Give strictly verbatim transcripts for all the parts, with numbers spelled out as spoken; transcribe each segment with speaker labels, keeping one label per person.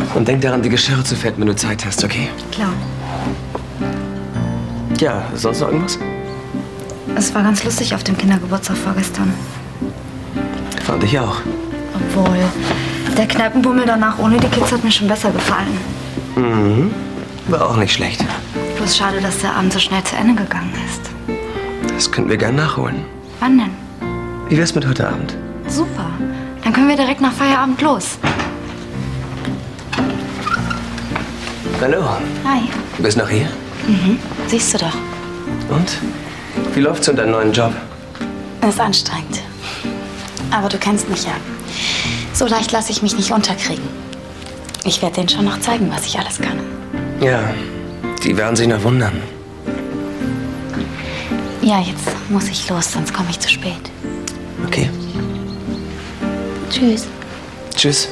Speaker 1: Und denk daran, die Geschirre zu fetten, wenn du Zeit hast, okay?
Speaker 2: Klar.
Speaker 1: Ja, sonst noch irgendwas?
Speaker 2: Es war ganz lustig auf dem Kindergeburtstag vorgestern.
Speaker 1: Fand ich auch.
Speaker 2: Obwohl, der Kneipenbummel danach ohne die Kids hat mir schon besser gefallen.
Speaker 1: Mhm. War auch nicht schlecht.
Speaker 2: Bloß schade, dass der Abend so schnell zu Ende gegangen ist.
Speaker 1: Das könnten wir gern nachholen.
Speaker 2: Wann denn?
Speaker 1: Wie wär's mit heute Abend?
Speaker 2: Super. Dann können wir direkt nach Feierabend los.
Speaker 1: Hallo.
Speaker 2: Hi.
Speaker 1: Du bist noch hier?
Speaker 2: Mhm. Siehst du doch.
Speaker 1: Und? Wie läuft's in deinem neuen Job?
Speaker 2: Das ist anstrengend. Aber du kennst mich ja. So leicht lasse ich mich nicht unterkriegen. Ich werde denen schon noch zeigen, was ich alles kann.
Speaker 1: Ja, die werden sich noch wundern.
Speaker 2: Ja, jetzt muss ich los, sonst komme ich zu spät.
Speaker 1: Okay.
Speaker 2: Tschüss.
Speaker 1: Tschüss.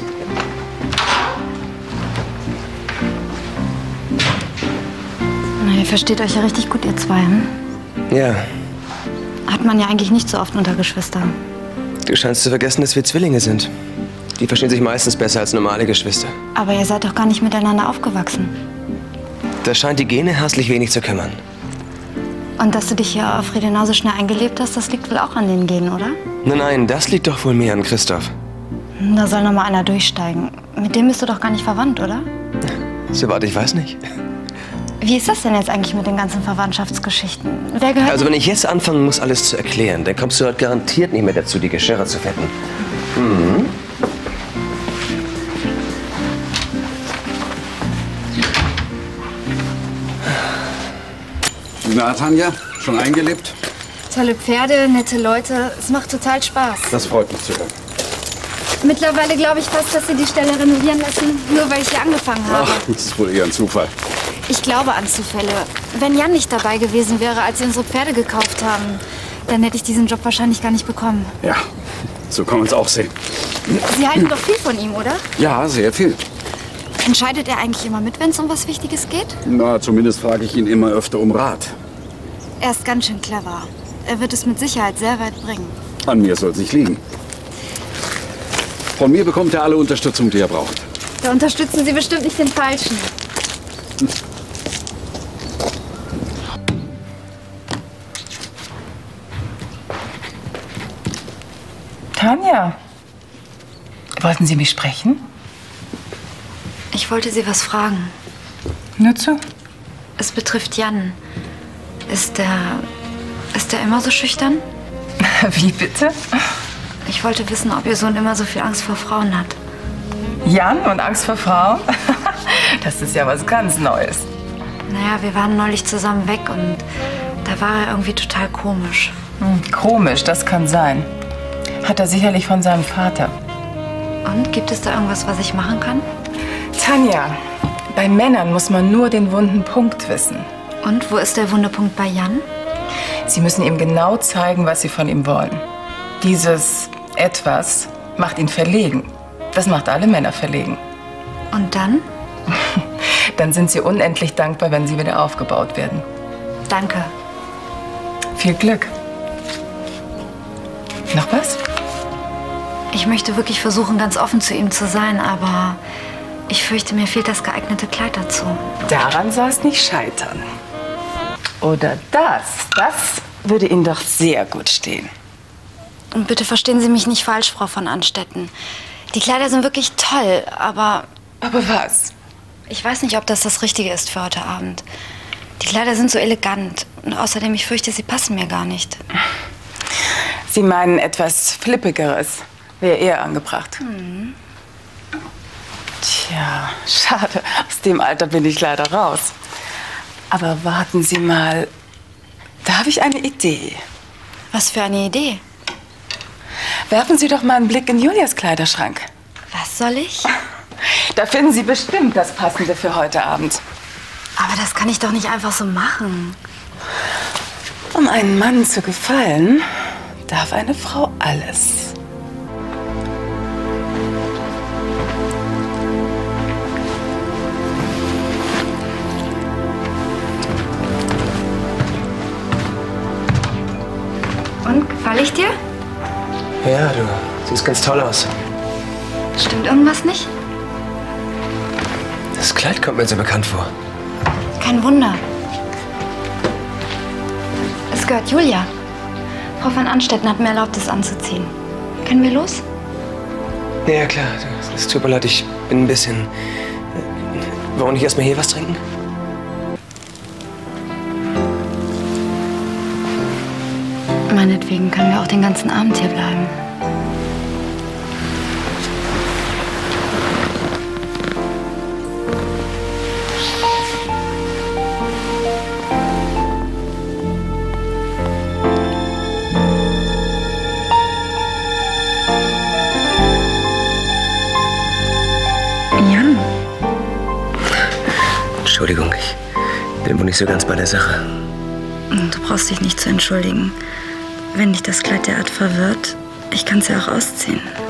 Speaker 2: Na, ihr versteht euch ja richtig gut, ihr zwei, hm?
Speaker 1: Ja.
Speaker 2: Hat man ja eigentlich nicht so oft unter Geschwistern.
Speaker 1: Du scheinst zu vergessen, dass wir Zwillinge sind. Die verstehen sich meistens besser als normale Geschwister.
Speaker 2: Aber ihr seid doch gar nicht miteinander aufgewachsen.
Speaker 1: Das scheint die Gene herzlich wenig zu kümmern.
Speaker 2: Und dass du dich hier auf Friedenau so schnell eingelebt hast, das liegt wohl auch an den Genen, oder?
Speaker 1: Nein, nein, das liegt doch wohl mehr an Christoph.
Speaker 2: Da soll noch mal einer durchsteigen. Mit dem bist du doch gar nicht verwandt, oder?
Speaker 1: Soweit ich weiß nicht.
Speaker 2: Wie ist das denn jetzt eigentlich mit den ganzen Verwandtschaftsgeschichten? Wer gehört...
Speaker 1: Also wenn ich jetzt anfangen muss, alles zu erklären, dann kommst du halt garantiert nicht mehr dazu, die Geschirre zu fetten. Mhm.
Speaker 3: Na, Tanja, schon eingelebt?
Speaker 2: Tolle Pferde, nette Leute. Es macht total Spaß.
Speaker 3: Das freut mich zu hören.
Speaker 2: Mittlerweile glaube ich fast, dass sie die Stelle renovieren lassen, nur weil ich hier angefangen habe.
Speaker 3: Ach, das ist wohl eher ein Zufall.
Speaker 2: Ich glaube an Zufälle. Wenn Jan nicht dabei gewesen wäre, als sie unsere Pferde gekauft haben, dann hätte ich diesen Job wahrscheinlich gar nicht bekommen.
Speaker 3: Ja, so kann man es auch sehen.
Speaker 2: Sie halten doch viel von ihm, oder?
Speaker 3: Ja, sehr viel.
Speaker 2: Entscheidet er eigentlich immer mit, wenn es um was Wichtiges geht?
Speaker 3: Na, zumindest frage ich ihn immer öfter um Rat.
Speaker 2: Er ist ganz schön clever. Er wird es mit Sicherheit sehr weit bringen.
Speaker 3: An mir soll es nicht liegen. Von mir bekommt er alle Unterstützung, die er braucht.
Speaker 2: Da unterstützen Sie bestimmt nicht den Falschen.
Speaker 4: Tanja, wollten Sie mich sprechen?
Speaker 2: Ich wollte Sie was fragen.
Speaker 4: Nur zu.
Speaker 2: Es betrifft Jan. Ist der... ist der immer so schüchtern?
Speaker 4: Wie bitte?
Speaker 2: Ich wollte wissen, ob Ihr Sohn immer so viel Angst vor Frauen hat.
Speaker 4: Jan und Angst vor Frauen? Das ist ja was ganz Neues.
Speaker 2: Naja, wir waren neulich zusammen weg und da war er irgendwie total komisch.
Speaker 4: Hm, komisch, das kann sein. Hat er sicherlich von seinem Vater.
Speaker 2: Und gibt es da irgendwas, was ich machen kann?
Speaker 4: Tanja, bei Männern muss man nur den wunden Punkt wissen.
Speaker 2: Und wo ist der wunde Punkt bei Jan?
Speaker 4: Sie müssen ihm genau zeigen, was Sie von ihm wollen. Dieses Etwas macht ihn verlegen. Das macht alle Männer verlegen.
Speaker 2: Und dann?
Speaker 4: Dann sind Sie unendlich dankbar, wenn Sie wieder aufgebaut werden.
Speaker 2: Danke.
Speaker 4: Viel Glück. Noch was?
Speaker 2: Ich möchte wirklich versuchen, ganz offen zu ihm zu sein, aber ich fürchte, mir fehlt das geeignete Kleid dazu.
Speaker 4: Daran soll es nicht scheitern. Oder das. Das würde Ihnen doch sehr gut stehen.
Speaker 2: Und bitte verstehen Sie mich nicht falsch, Frau von Anstetten. Die Kleider sind wirklich toll, aber...
Speaker 4: Aber was?
Speaker 2: Ich weiß nicht, ob das das Richtige ist für heute Abend. Die Kleider sind so elegant. Und außerdem, ich fürchte, sie passen mir gar nicht.
Speaker 4: Sie meinen etwas Flippigeres. Wäre eher angebracht.
Speaker 2: Mhm.
Speaker 4: Tja, schade. Aus dem Alter bin ich leider raus. Aber warten Sie mal. Da habe ich eine Idee.
Speaker 2: Was für eine Idee?
Speaker 4: Werfen Sie doch mal einen Blick in Julias Kleiderschrank.
Speaker 2: Was soll ich?
Speaker 4: Da finden Sie bestimmt das Passende für heute Abend.
Speaker 2: Aber das kann ich doch nicht einfach so machen.
Speaker 4: Um einem Mann zu gefallen, darf eine Frau alles.
Speaker 2: Und, gefalle ich dir?
Speaker 1: Ja, du siehst ganz toll aus.
Speaker 2: Stimmt irgendwas nicht?
Speaker 1: Kleid kommt mir so bekannt vor.
Speaker 2: Kein Wunder. Es gehört Julia. Frau von Anstetten hat mir erlaubt, es anzuziehen. Können wir los?
Speaker 1: Ja, klar. Es tut mir leid, ich bin ein bisschen... Wollen wir nicht erstmal hier was trinken?
Speaker 2: Meinetwegen können wir auch den ganzen Abend hier bleiben. Jan.
Speaker 1: Entschuldigung, ich bin wohl nicht so ganz bei der Sache.
Speaker 2: Du brauchst dich nicht zu entschuldigen. Wenn dich das Kleid derart verwirrt, ich kann es ja auch ausziehen.